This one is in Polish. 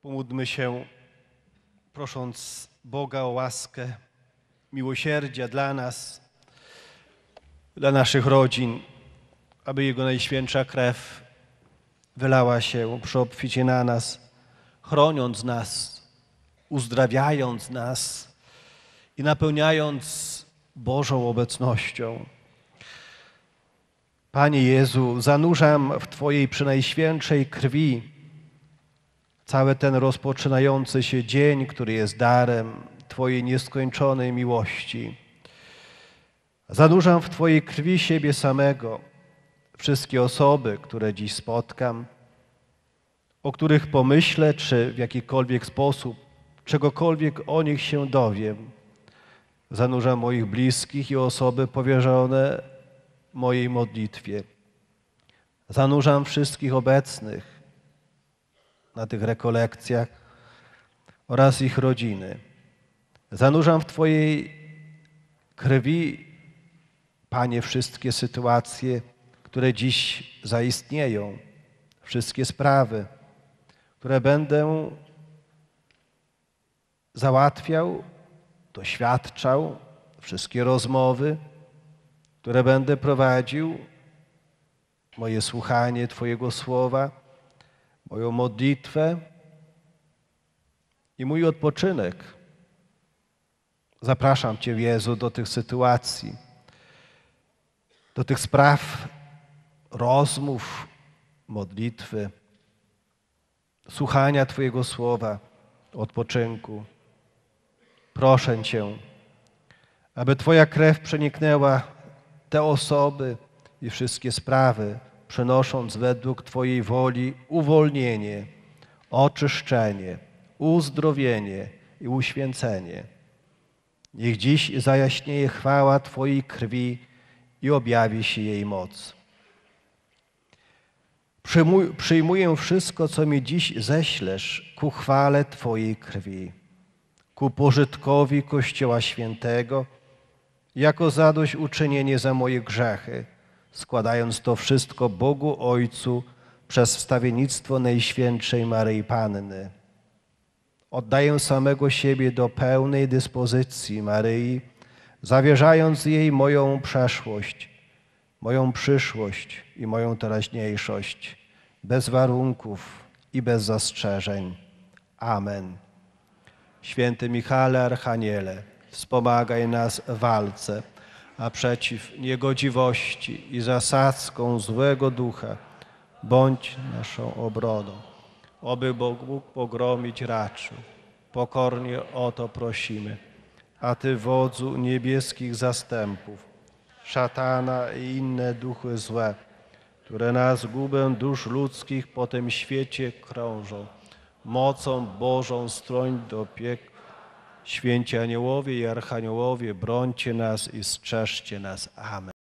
Pomódlmy się, prosząc Boga o łaskę, miłosierdzia dla nas, dla naszych rodzin, aby Jego Najświętsza krew wylała się przy obficie na nas, chroniąc nas, uzdrawiając nas i napełniając Bożą obecnością. Panie Jezu, zanurzam w Twojej przynajświętszej krwi cały ten rozpoczynający się dzień, który jest darem Twojej nieskończonej miłości. Zanurzam w Twojej krwi siebie samego, wszystkie osoby, które dziś spotkam, o których pomyślę, czy w jakikolwiek sposób, czegokolwiek o nich się dowiem. Zanurzam moich bliskich i osoby powierzone mojej modlitwie. Zanurzam wszystkich obecnych na tych rekolekcjach oraz ich rodziny. Zanurzam w Twojej krwi, Panie, wszystkie sytuacje, które dziś zaistnieją, wszystkie sprawy, które będę załatwiał, doświadczał, wszystkie rozmowy, które będę prowadził, moje słuchanie Twojego słowa, moją modlitwę i mój odpoczynek. Zapraszam Cię, Jezu, do tych sytuacji, do tych spraw, rozmów, modlitwy, słuchania Twojego słowa, odpoczynku. Proszę Cię, aby Twoja krew przeniknęła te osoby i wszystkie sprawy, przynosząc według Twojej woli uwolnienie, oczyszczenie, uzdrowienie i uświęcenie. Niech dziś zajaśnieje chwała Twojej krwi i objawi się jej moc. Przyjmuję wszystko, co mi dziś ześlesz ku chwale Twojej krwi, ku pożytkowi Kościoła Świętego, jako zadośćuczynienie za moje grzechy, składając to wszystko Bogu Ojcu przez wstawiennictwo Najświętszej Maryi Panny. Oddaję samego siebie do pełnej dyspozycji Maryi, zawierzając jej moją przeszłość, moją przyszłość i moją teraźniejszość, bez warunków i bez zastrzeżeń. Amen. Święty Michale Archaniele, wspomagaj nas w walce, a przeciw niegodziwości i zasadzkom złego ducha bądź naszą obroną. Oby Bóg mógł pogromić raczył. Pokornie o to prosimy. A Ty, wodzu niebieskich zastępów, szatana i inne duchy złe, które na zgubę dusz ludzkich po tym świecie krążą, mocą Bożą stroń do piekła. Święci aniołowie i archaniołowie, brońcie nas i strzeżcie nas. Amen.